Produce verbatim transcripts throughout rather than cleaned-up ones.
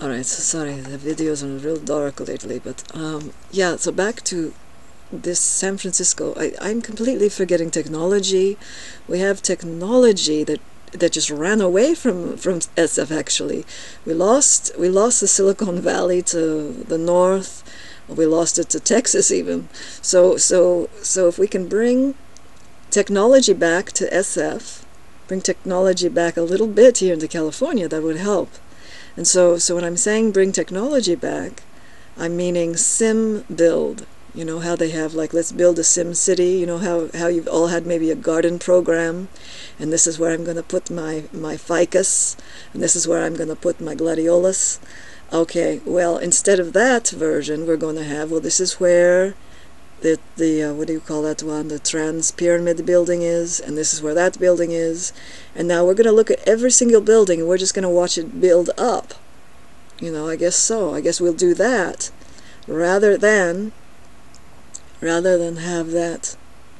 Alright, so sorry, the videos are real dark lately, but um, yeah, so back to this San Francisco. I, I'm completely forgetting technology. We have technology that that just ran away from from S F actually. We lost we lost the Silicon Valley to the north. We lost it to Texas even. So so so if we can bring technology back to S F, bring technology back a little bit here into California, that would help. And so, so when I'm saying bring technology back, I'm meaning sim build. You know how they have, like, let's build a sim city. You know how, how you've all had maybe a garden program, and this is where I'm going to put my, my ficus, and this is where I'm going to put my gladiolus. Okay, well, instead of that version, we're going to have, well, this is where the, the uh, what do you call that one, the trans-pyramid building is, and this is where that building is, and now we're going to look at every single building, and we're just going to watch it build up. You know, I guess so. I guess we'll do that, rather than, rather than have that,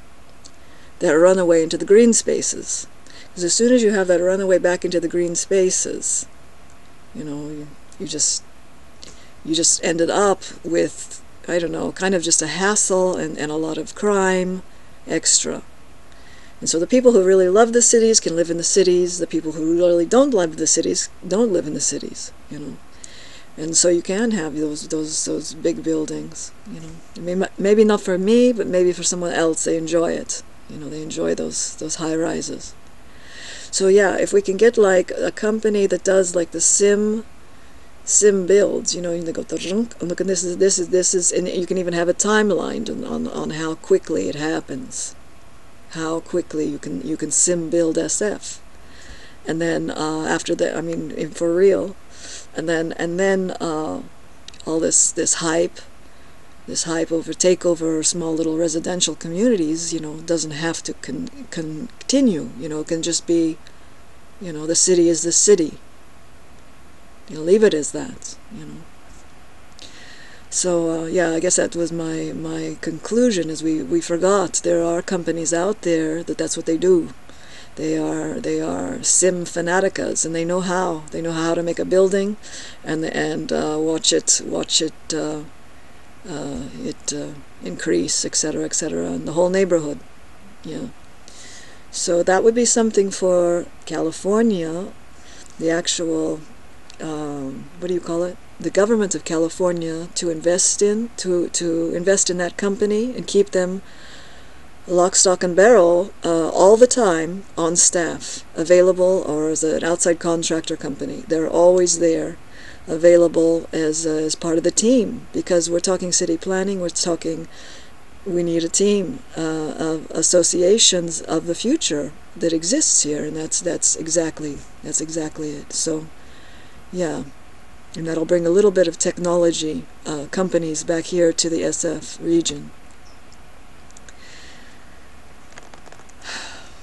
that runaway into the green spaces. Because as soon as you have that runaway back into the green spaces, you know, you, you just, you just ended up with, I don't know, kind of just a hassle and, and a lot of crime extra. And so the people who really love the cities can live in the cities. The people who really don't love the cities don't live in the cities, you know. And so you can have those those those big buildings, you know. Maybe, maybe not for me, but maybe for someone else. They enjoy it, you know. They enjoy those those high rises. So yeah, if we can get like a company that does like the sim sim builds, you know, they go and look, and this is this is this is, and you can even have a timeline on, on on how quickly it happens, how quickly you can you can sim build S F, and then uh, after that, I mean, for real, and then and then uh, all this this hype, this hype over takeover small little residential communities, you know, doesn't have to con continue. You know, it can just be, you know, the city is the city. You know, leave it as that, you know. So, uh, yeah, I guess that was my, my conclusion, is we, we forgot there are companies out there that that's what they do. They are, they are sim fanaticas, and they know how. They know how to make a building and, and uh, watch it, watch it, uh, uh, it uh, increase, et cetera, et cetera, in the whole neighborhood, yeah. So that would be something for California, the actual... Um, what do you call it? The government of California to invest in, to to invest in that company and keep them lock, stock, and barrel uh, all the time on staff, available, or as an outside contractor company. They're always there, available as uh, as part of the team, because we're talking city planning. We're talking we need a team uh, of associations of the future that exists here, and that's that's exactly that's exactly it. So. Yeah, and that'll bring a little bit of technology uh, companies back here to the S F region.